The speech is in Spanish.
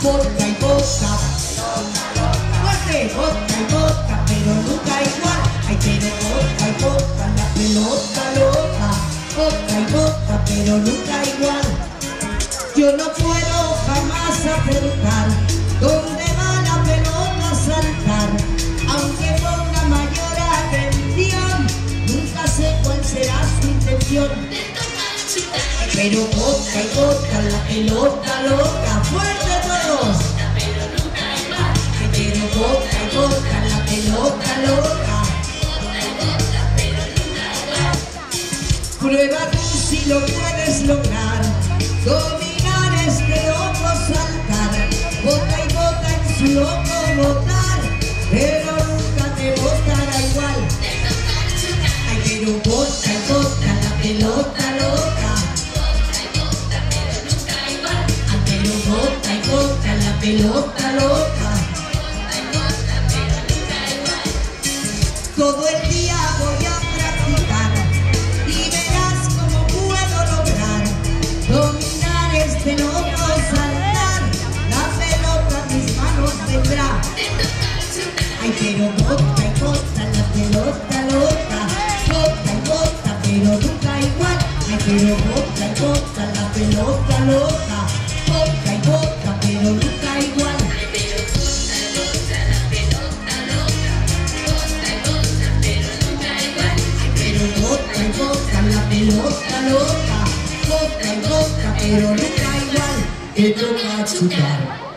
vodka y vodka. Fuerte, vodka y vodka, pero nunca igual. Ay, pero vodka y vodka, la pelota loca. Vodka y vodka, pero nunca igual. Yo no puedo jamás acertar donde va la pelota a saltar. Aunque ponga mayor atención, nunca sé cuál será su intención. Pero vodka y vodka, la pelota loca. ¡Fuerte todos! Pero vodka y vodka, la pelota loca. Prueba tú si lo puedes lograr. Dominar este loco saltar. Bota y bota en su loco botar. Pero nunca te botará igual. Ay, pero vodka y vodka, la pelota loca. Pero vodka y vodka, la pelota loca. Todo el día voy a practicar y verás cómo puedo lograr dominar este loco saltar. La pelota en mis manos vendrá. Ay, pero vodka y vodka, la pelota loca. Vodka y vodka, pero nunca igual. Ay, pero vodka y vodka, la pelota loca. Vodka y vodka, pero nunca igual. Vodka y vodka, la pelota loca. Vodka y vodka, pero nunca igual. Te toca chutar.